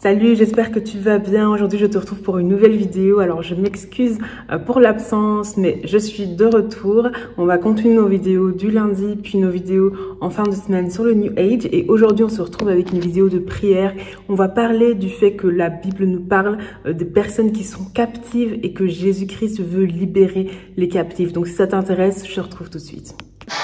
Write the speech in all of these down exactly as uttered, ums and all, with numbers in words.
Salut, j'espère que tu vas bien. Aujourd'hui, je te retrouve pour une nouvelle vidéo. Alors, je m'excuse pour l'absence, mais je suis de retour. On va continuer nos vidéos du lundi, puis nos vidéos en fin de semaine sur le New Age. Et aujourd'hui, on se retrouve avec une vidéo de prière. On va parler du fait que la Bible nous parle des personnes qui sont captives et que Jésus-Christ veut libérer les captifs. Donc, si ça t'intéresse, je te retrouve tout de suite.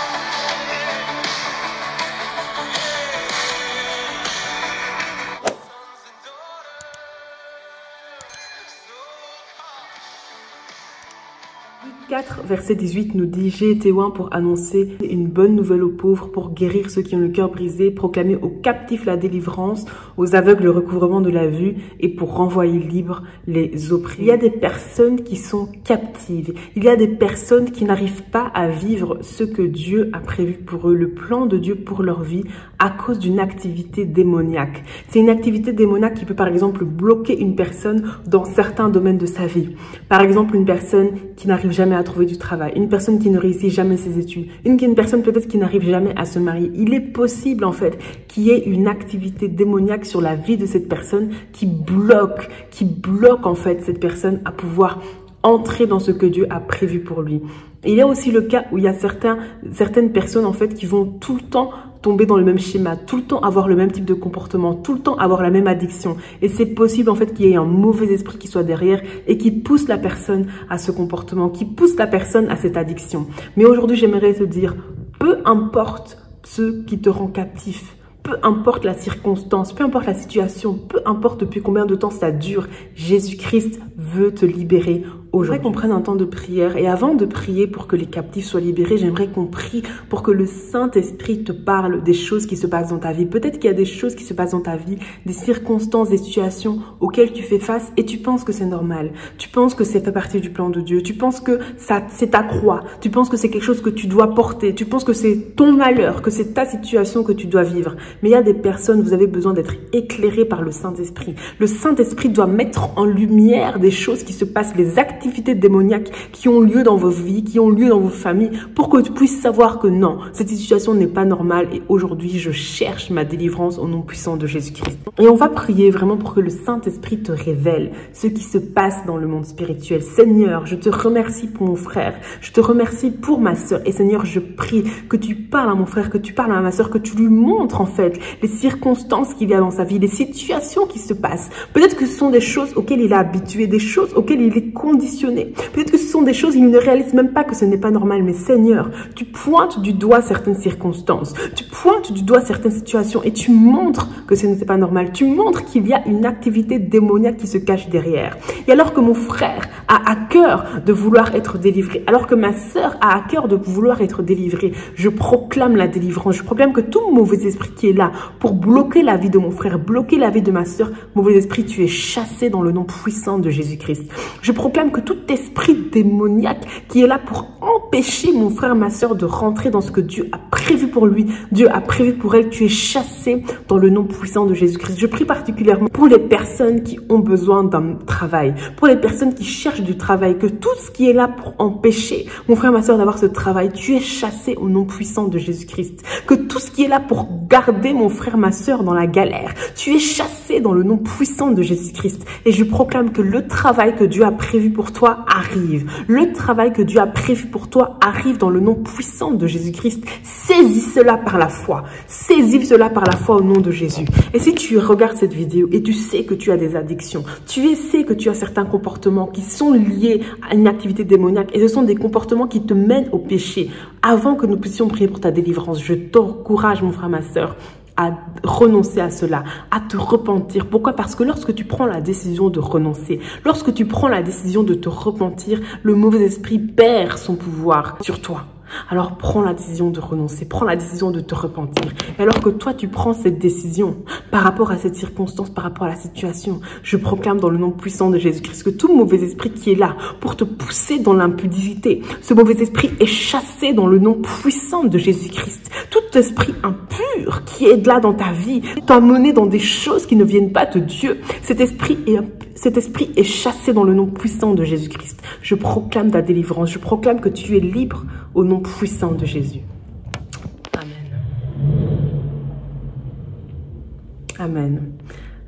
quatre, verset dix-huit nous dit « J'ai été oint pour annoncer une bonne nouvelle aux pauvres, pour guérir ceux qui ont le cœur brisé, proclamer aux captifs la délivrance, aux aveugles le recouvrement de la vue et pour renvoyer libres les opprimés. » Il y a des personnes qui sont captives. Il y a des personnes qui n'arrivent pas à vivre ce que Dieu a prévu pour eux, le plan de Dieu pour leur vie, à cause d'une activité démoniaque. C'est une activité démoniaque qui peut par exemple bloquer une personne dans certains domaines de sa vie. Par exemple, une personne qui n'arrive jamais à trouver du travail, une personne qui ne réussit jamais ses études, une, une personne peut-être qui n'arrive jamais à se marier. Il est possible en fait qu'il y ait une activité démoniaque sur la vie de cette personne qui bloque, qui bloque en fait cette personne à pouvoir entrer dans ce que Dieu a prévu pour lui. Et il y a aussi le cas où il y a certains, certaines personnes en fait qui vont tout le temps tomber dans le même schéma, tout le temps avoir le même type de comportement, tout le temps avoir la même addiction. Et c'est possible en fait qu'il y ait un mauvais esprit qui soit derrière et qui pousse la personne à ce comportement, qui pousse la personne à cette addiction. Mais aujourd'hui, j'aimerais te dire, peu importe ce qui te rend captif, peu importe la circonstance, peu importe la situation, peu importe depuis combien de temps ça dure, Jésus-Christ veut te libérer aujourd'hui. J'aimerais qu'on prenne un temps de prière et avant de prier pour que les captifs soient libérés, j'aimerais qu'on prie pour que le Saint-Esprit te parle des choses qui se passent dans ta vie. Peut-être qu'il y a des choses qui se passent dans ta vie, des circonstances, des situations auxquelles tu fais face et tu penses que c'est normal. Tu penses que c'est fait partie du plan de Dieu. Tu penses que ça, c'est ta croix. Tu penses que c'est quelque chose que tu dois porter. Tu penses que c'est ton malheur, que c'est ta situation que tu dois vivre. Mais il y a des personnes, vous avez besoin d'être éclairés par le Saint-Esprit. Le Saint-Esprit doit mettre en lumière des choses qui se passent, les activités démoniaques qui ont lieu dans vos vies, qui ont lieu dans vos familles, pour que tu puisses savoir que non, cette situation n'est pas normale et aujourd'hui, je cherche ma délivrance au nom puissant de Jésus-Christ. Et on va prier vraiment pour que le Saint-Esprit te révèle ce qui se passe dans le monde spirituel. Seigneur, je te remercie pour mon frère, je te remercie pour ma sœur et Seigneur, je prie que tu parles à mon frère, que tu parles à ma sœur, que tu lui montres en fait les circonstances qu'il y a dans sa vie, les situations qui se passent. Peut-être que ce sont des choses auxquelles il est habitué, des choses auxquelles il est conditionné. Peut-être que ce sont des choses, il ne réalise même pas que ce n'est pas normal. Mais Seigneur, tu pointes du doigt certaines circonstances, tu pointes du doigt certaines situations et tu montres que ce n'est pas normal. Tu montres qu'il y a une activité démoniaque qui se cache derrière. Et alors que mon frère a à cœur de vouloir être délivré, alors que ma sœur a à cœur de vouloir être délivrée, je proclame la délivrance. Je proclame que tout mauvais esprit qui est là pour bloquer la vie de mon frère, bloquer la vie de ma sœur, mauvais esprit, tu es chassé dans le nom puissant de Jésus-Christ. Je proclame que tout esprit démoniaque qui est là pour empêcher mon frère, ma sœur de rentrer dans ce que Dieu a prévu pour lui, Dieu a prévu pour elle, tu es chassé dans le nom puissant de Jésus-Christ. Je prie particulièrement pour les personnes qui ont besoin d'un travail, pour les personnes qui cherchent du travail, que tout ce qui est là pour empêcher mon frère, ma sœur d'avoir ce travail, tu es chassé au nom puissant de Jésus-Christ. Que tout ce qui est là pour garder mon frère, ma sœur dans la galère, tu es chassé dans le nom puissant de Jésus-Christ. Et je proclame que le travail que Dieu a prévu pour toi arrive. Le travail que Dieu a prévu pour toi arrive dans le nom puissant de Jésus-Christ. Saisis cela par la foi. Saisis cela par la foi au nom de Jésus. Et si tu regardes cette vidéo et tu sais que tu as des addictions, tu sais que tu as certains comportements qui sont liés à une activité démoniaque et ce sont des comportements qui te mènent au péché, avant que nous puissions prier pour ta délivrance, je t'encourage, mon frère, ma sœur, à renoncer à cela, à te repentir. Pourquoi? Parce que lorsque tu prends la décision de renoncer, lorsque tu prends la décision de te repentir, le mauvais esprit perd son pouvoir sur toi. Alors prends la décision de renoncer, prends la décision de te repentir. Et alors que toi tu prends cette décision par rapport à cette circonstance, par rapport à la situation, je proclame dans le nom puissant de Jésus-Christ que tout mauvais esprit qui est là pour te pousser dans l'impudicité, ce mauvais esprit est chassé dans le nom puissant de Jésus-Christ. Tout esprit impur qui est là dans ta vie t'a mené dans des choses qui ne viennent pas de Dieu. Cet esprit est Cet esprit est chassé dans le nom puissant de Jésus-Christ. Je proclame ta délivrance. Je proclame que tu es libre au nom puissant de Jésus. Amen. Amen.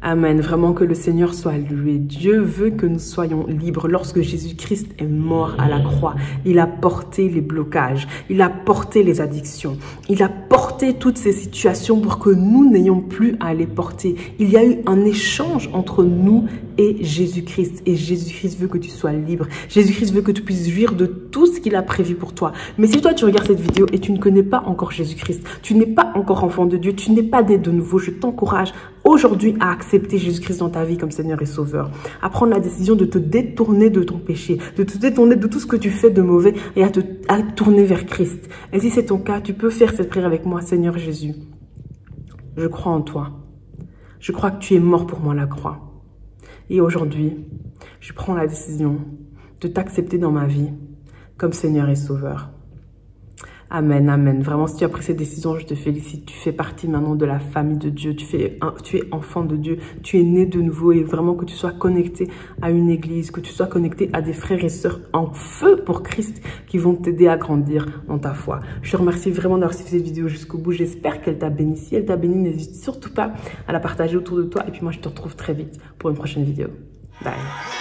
Amen. Vraiment que le Seigneur soit loué. Dieu veut que nous soyons libres. Lorsque Jésus-Christ est mort à la croix, il a porté les blocages, il a porté les addictions, il a porté toutes ces situations pour que nous n'ayons plus à les porter. Il y a eu un échange entre nous et Jésus-Christ. Et Jésus-Christ veut que tu sois libre. Jésus-Christ veut que tu puisses jouir de tout ce qu'il a prévu pour toi. Mais si toi, tu regardes cette vidéo et tu ne connais pas encore Jésus-Christ, tu n'es pas encore enfant de Dieu, tu n'es pas né de nouveau, je t'encourage aujourd'hui à accepter Jésus-Christ dans ta vie comme Seigneur et Sauveur, à prendre la décision de te détourner de ton péché, de te détourner de tout ce que tu fais de mauvais et à te à tourner vers Christ. Et si c'est ton cas, tu peux faire cette prière avec moi. Seigneur Jésus, je crois en toi. Je crois que tu es mort pour moi à la croix. Et aujourd'hui, je prends la décision de t'accepter dans ma vie comme Seigneur et Sauveur. Amen, amen. Vraiment, si tu as pris cette décision, je te félicite. Tu fais partie maintenant de la famille de Dieu. Tu, fais un, tu es enfant de Dieu. Tu es né de nouveau et vraiment que tu sois connecté à une église, que tu sois connecté à des frères et sœurs en feu pour Christ qui vont t'aider à grandir dans ta foi. Je te remercie vraiment d'avoir suivi cette vidéo jusqu'au bout. J'espère qu'elle t'a béni. Si elle t'a béni, n'hésite surtout pas à la partager autour de toi. Et puis moi, je te retrouve très vite pour une prochaine vidéo. Bye.